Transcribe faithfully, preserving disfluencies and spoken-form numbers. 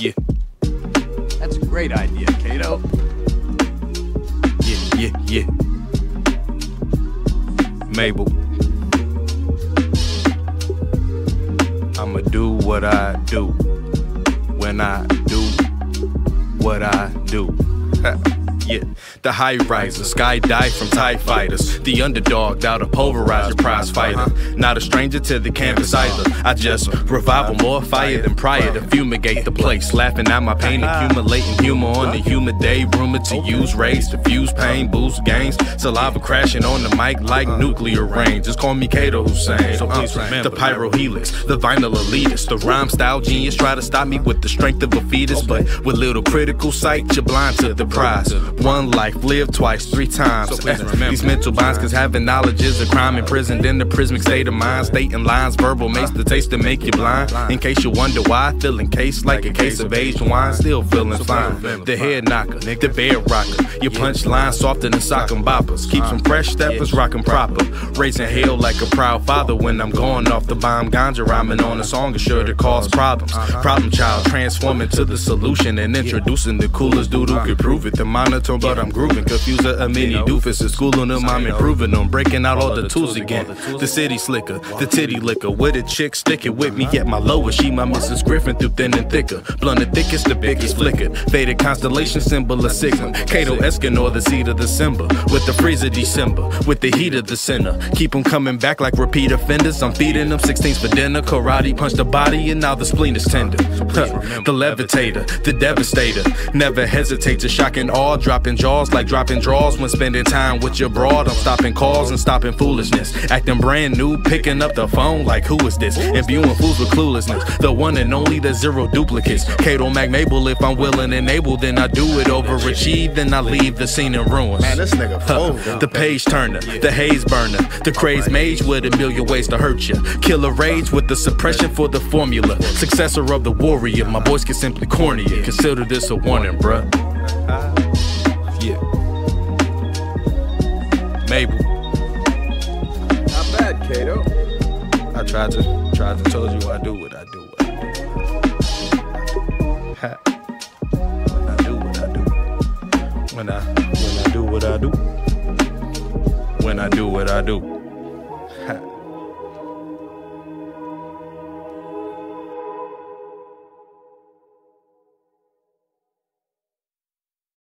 Yeah. That's a great idea, Kato. Yeah, yeah, yeah. Mabel, I'ma do what I do when I do what I do. Yeah, the high riser, skydive from TIE fighters, the underdog, out a pulverizer prize fighter. Not a stranger to the canvas either. I just revive more fire than prior to fumigate the place. Laughing at my pain, accumulating humor on the humid day. Rumor to use rays, diffuse pain, boost gains. Saliva crashing on the mic like nuclear rain. Just call me Kato Hussein. So please remember the pyro helix, the vinyl elitist, the rhyme style genius. Try to stop me with the strength of a fetus, but with little critical sight, you're blind to the prize. One life, live twice, three times. So uh, these mental binds, cause having knowledge is a crime. Imprisoned in the prismic state of mind, stating lines, verbal makes the taste to make you blind. In case you wonder why, feeling case like a case of aged wine, still feeling fine. The head knocker, the bed rocker, your punch line softer than sock and boppers. Keep some fresh steppers, rockin' proper. Raising hell like a proud father when I'm going off the bomb. Ganja rhyming on a song is sure to cause problems. Problem child, transforming to the solution and introducing the coolest dude who could prove it. The monotone, but I'm grooving. Confuser, a mini doofus is schooling them, I'm improving them. Breaking out all the tools again. The city slicker, the titty liquor. With a chick sticking with me at my lowest. She my Missus Griffin through thin and thicker. Blunt the thickest, the biggest flickered. Faded constellation symbol of Sigma. Kato Escanor, the seed of the Simba. With the freezer December, with the heat of the sinner. Keep them coming back like repeat offenders. I'm feeding them sixteens for dinner. Karate punched the body and now the spleen is tender. The levitator, the devastator. Never hesitate to shock and awe. Dropping jaws like dropping draws when spending time with your broad. I'm stopping calls and stopping foolishness. Acting brand new, picking up the phone like who is this? Imbuing fools with cluelessness. The one and only, the zero duplicates. Kato Mac Mabel, if I'm willing and able, then I do it. Overachieve, then I leave the scene in ruins. Man, this nigga huh. The page turner, the haze burner, the crazed mage with a million ways to hurt you. Killer rage with the suppression for the formula. Successor of the warrior, my voice gets simply cornier. Consider this a warning, bruh. Yeah. Mabel. Not bad, Kato. I tried to, tried to told you I do what I do. What I do. When I do what I do. When I, when I do what I do. When I do what I do.